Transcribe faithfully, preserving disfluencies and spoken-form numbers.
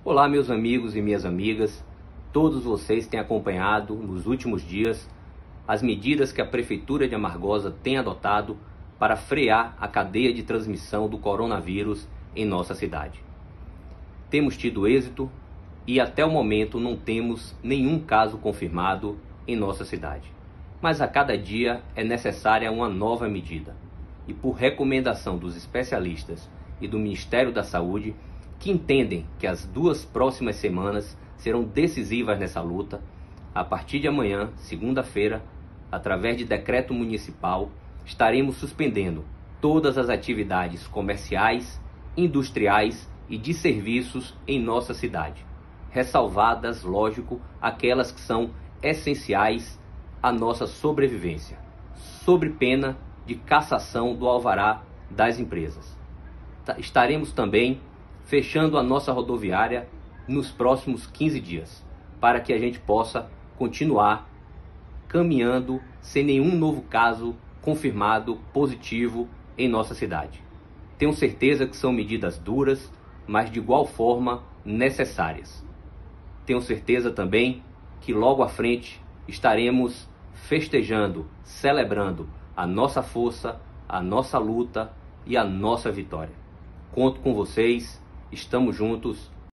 Olá, meus amigos e minhas amigas, todos vocês têm acompanhado nos últimos dias as medidas que a Prefeitura de Amargosa tem adotado para frear a cadeia de transmissão do coronavírus em nossa cidade. Temos tido êxito e até o momento não temos nenhum caso confirmado em nossa cidade. Mas a cada dia é necessária uma nova medida. E por recomendação dos especialistas e do Ministério da Saúde, que entendem que as duas próximas semanas serão decisivas nessa luta, a partir de amanhã, segunda-feira, através de decreto municipal, estaremos suspendendo todas as atividades comerciais, industriais e de serviços em nossa cidade, ressalvadas, lógico, aquelas que são essenciais à nossa sobrevivência, sob pena de cassação do alvará das empresas. Estaremos também fechando a nossa rodoviária nos próximos quinze dias, para que a gente possa continuar caminhando sem nenhum novo caso confirmado positivo em nossa cidade. Tenho certeza que são medidas duras, mas de igual forma necessárias. Tenho certeza também que logo à frente estaremos festejando, celebrando a nossa força, a nossa luta e a nossa vitória. Conto com vocês, estamos juntos